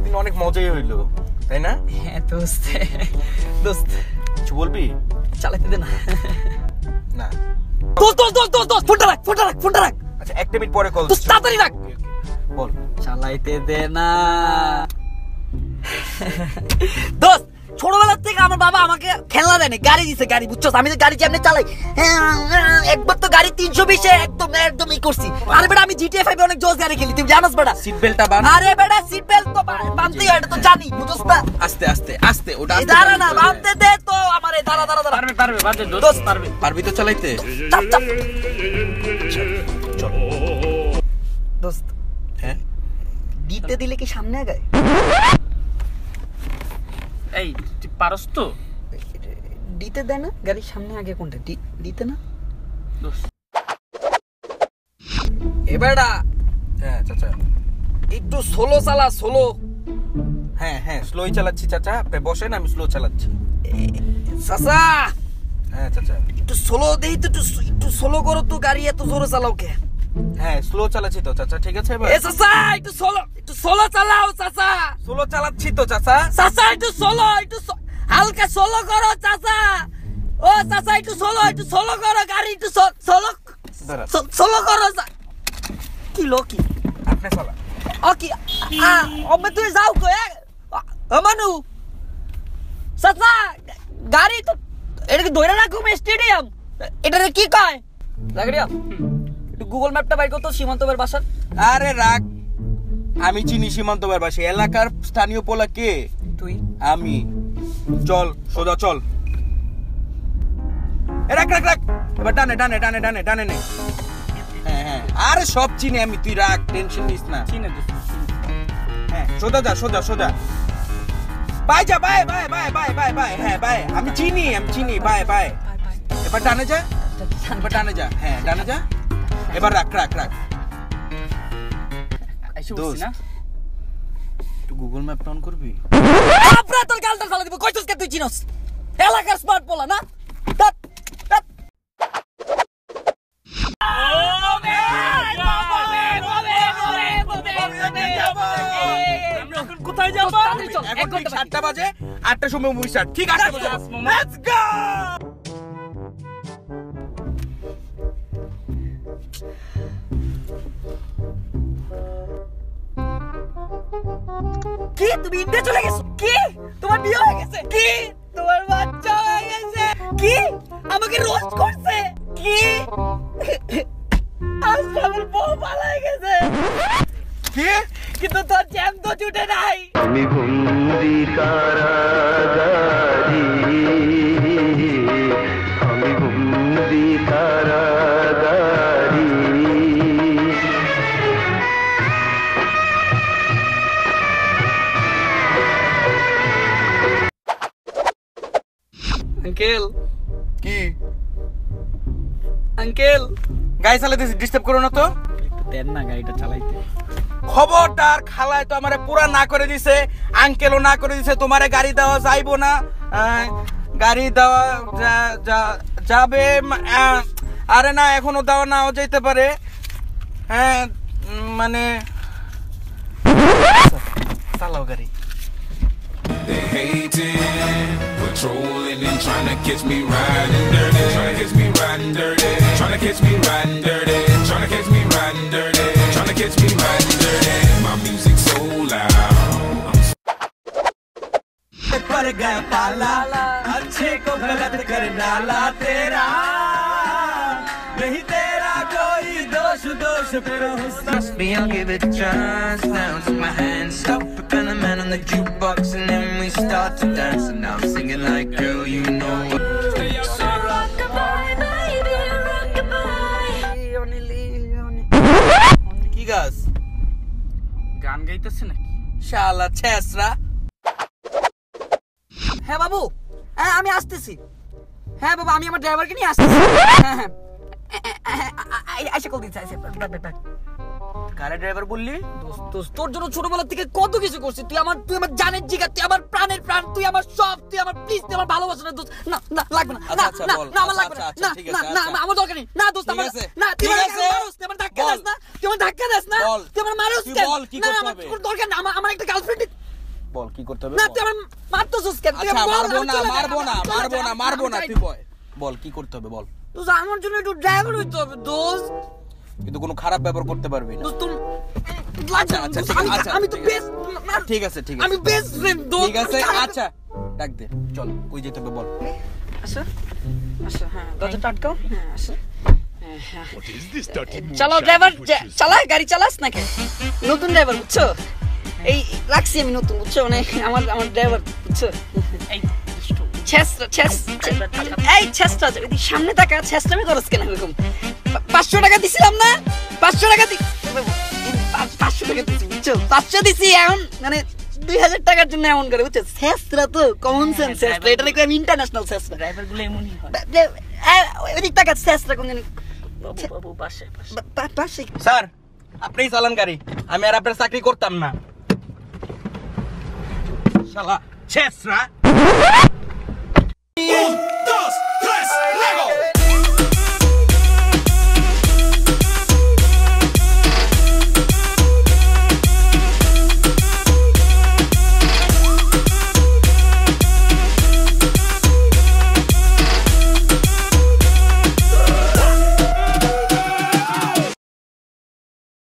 সারাদিন অনেক মজাই হইলো, তাই না? হ্যাঁ দোস্ত, দোস্ত কিছু বলবি? চালাতে দে না। না দোস্ত দোস্ত দোস্ত দোস্ত, ফোনটা রাখ, ফোনটা রাখ, ফোনটা রাখ। আচ্ছা 1 মিনিট পরে কল দোস্ত তাড়াতাড়ি রাখ। বল। চালাইতে দে না দোস্ত। ছোটবেলা থেকে আমার বাবা আমাকে খেলনা দেয়নি, গাড়ি দিছে, গাড়ি, বুঝছো? আমি তো গাড়ি যেমনি চালাই, একবার তো গাড়ি 320 একদম একদম ই করছি। আরে বেটা আমি GTA 5 অনেক জোস গাড়ি খেলি, তুমি জানোস বেটা? সিট বেল্টটা বাঁধ। আরে বেটা সিট বেল্ট তো বাঁধতেই হয়, এটা তো জানি, বুঝছস না? আস্তে আস্তে আস্তে, ওটা আস্তে। দাঁড়া না, বাঁধতে দে তো আমারে, দাঁড়া দাঁড়া দাঁড়া। পারবে পারবে, বাজে দোস্ত পারবে। পারবি তো চালাইতে? চাপ চাপ। দোস্ত হ্যাঁ দিতে দিলে কি সামনে আগায়? এই তুই পারস তো দিতে দেয় না, গাড়ির সামনে আগে কোনটা? দিতে না দোস্ত? এবারটা হ্যাঁ চাচা, একটু সোলো চালা, সোলো। হ্যাঁ হ্যাঁ স্লোই চালাচ্ছি চাচা, আপনি বসেন, আমি স্লো চালাচ্ছি। চাচা হ্যাঁ চাচা, একটু সোলো দেই তো, একটু সোলো করো তো, গাড়ি এত জোরে চালাও কে? হ্যাঁ স্লো চালাচ্ছি তো চাচা, ঠিক আছে? এবার এ চাচা একটু সোলো চালাও চাচা। স্লো চালাচ্ছি তো চাচা। চাচা একটু সোলো, হালকা সোলো করো চাচা। ও চাচা একটু সোলো করো, গাড়ি একটু সোলো দাঁড়া, সোলো করো। কি লো কি আপনি চালা। ও কি অবে তুই যাও কো আমানু চাচা, গাড়ি তো এটা কি ধরে রাখুম স্টেডিয়াম, এটা কি কয় লাগড়িয়া? একটু গুগল ম্যাপটা বাইর করতো সীমান্ত ভাইয়ের বাসার। আরে রাখ, আমি চিনি সীমান্ত ভাইয়ের বাসা। এলাকার স্থানীয় পোলা কে? তুই। আমি। চল সোজা চল। রাখ রাখ রাখ, এবার ডানে ডানে ডানে ডানে ডানে নে। হ্যাঁ হ্যাঁ, আরে সব চিনি আমি, তুই রাখ, টেনশন নিস না। চিনে দোস্ত। হ্যাঁ সোজা যা, সোজা সোজা। বাই যা, bye bye bye bye bye bye. হ্যাঁ বাই, আমি চিনি, বাই বাই। এবার ডানে যা, এবার ডানে যা। হ্যাঁ ডানে যা, এবার রাখ রাখ রাখ। আইসে বসছি না? তুই গুগল ম্যাপ অন করবি? আপরা তোর গালটা চালা দিব, কইছস কে তুই চিনস? এলাকার স্মার্ট পোলা না? ধ্যাৎ, ধ্যাৎ। আমরা এখন কোথায় যাবো? এখন ঠিক 7টা বাজে, 8টার সময় মুভি স্টার্ট। ঠিক 8টা বাজে, লেটস গো। কি তুমি ইন্ডিয়া চলে গেছো? কি তোমার বিয়ে হয়ে গেছে? কি তোমার বাচ্চা হয়ে গেছে? কি আমাকে রোস্ট করছে? কি আশরাফুল বউ পালাই গেছে? কি? কিন্তু তোর জ্যাম তো ছুটে নাই। আমি বন্দি কারাগারি, আমি বন্দি কারাগারি। আঙ্কেল, কি আঙ্কেল গাড়ি চালাতে ডিস্টার্ব করো না তো। একটু দেন না গাড়িটা চালাইতে। খবরদার, খালায় তো আমারে পুরা না করে দিছে, আঙ্কেলও না করে দিছে, তোমারে গাড়ি দেওয়া যাইবো না। গাড়ি দেওয়া যাবে, আরে না এখনো দেওয়া নাও যাইতে পারে। হ্যাঁ মানে চালাও গাড়ি। They hating, patrolling and trying to catch me riding dirty, trying to catch me riding dirty, trying to catch me riding dirty, trying to catch me riding dirty, trying to catch me riding dirty. My music so loud. पर गया पाला, अच्छे को गलत कर डाला तेरा, नहीं तेरा कोई दोष फिर Trust me, I'll give it a chance. Now take my hand, stop it, and the man on the jukebox, and then we start to dance. And now I'm singing like, girl, you know what. কি গাছ? গান গাইতেছে নাকি? শালা ছেসরা। হ্যাঁ বাবু, হ্যাঁ আমি আসতেছি। হ্যাঁ বাবা, আমি আমার ড্রাইভারকে নিয়ে আসতেছি। হ্যাঁ হ্যাঁ আইসা কল দিতে চাইছে। কারে ড্রাইভার বললি? দোস্ত তোর জন্য ছোটবেলা থেকে কত কিছু করছি। তুই আমার জানের জিগার, তুই আমার প্রাণের প্রাণ, তুই আমার সব, তুই আমার প্লিজ, তুই আমার ভালোবাসা না দোস্ত। না না লাগবে না, না আচ্ছা, না বল। না আমার লাগবে না, আচ্ছা, না ঠিক আছে, না আচ্ছা। না আমার দরকার নেই। না দোস্ত আমার, ঠিক আছে, না তুই ঠিক আমার আছে। মারুস, তুই আমার ধাক্কা বল। দিস না, তুই আমার ধাক্কা দিস না, বল। তুই আমার মারুস তুই কেন? বল, কি না করতে আমার হবে? কোনো দরকার না, আমার একটা গার্লফ্রেন্ড। বল কি করতে হবে না বল। তুই আমার মারতেছিস কেন? তুই আচ্ছা বল, মারবো আমি না চলে যাই, মারবো না আমি চলে মারবো যাই, না আমি মারবো না যাই। তুই বল কি করতে হবে বল। তুই আমার জন্য একটু ড্রাইভার হইতে হবে দোস্ত। কিন্তু কোনো খারাপ ব্যবহার করতে পারবি না। দোস্ত তুমি আচ্ছা, আচ্ছা, ঠিক আছে, আচ্ছা, আমি তো ঠিক বেস্ট ঠিক আছে ঠিক আছে আমি বেস্ট ফ্রেন্ড দোস্ত। ঠিক আছে আচ্ছা ডাক দে চল কই যেতে হবে বল। আসো আসো, হ্যাঁ দরজা টাটকাও, হ্যাঁ আসো। চলো ড্রাইভার, চালা গাড়ি চালাস নাকি? নতুন ড্রাইভার বুঝছো, এই রাখছি আমি নতুন বুঝছো, মানে আমার ড্রাইভার বুঝছো। এই দুষ্টু। এই ছেসটা সামনে টাকা ছেসটামি করস কেন এরকম? 500 টাকা দিছিলাম না, 500 টাকা 500 টাকা দিছি বুঝছো, 500 দিছি এখন মানে 2000 টাকার জন্য এমন করে বুঝছো। ছেসরা তো কমন সেন্স ছেসরা, এটা নাকি আমি ইন্টারন্যাশনাল ছেসরা। ড্রাইভার গুলো এমনই হয়। ওই টাকা ছেসরা কোন জানি বাবু বাবু পাশে পাশে। পাশে। স্যার আপনিই চালান গাড়ি, আমি আর আপনার চাকরি করতাম না। শালা ছেসরা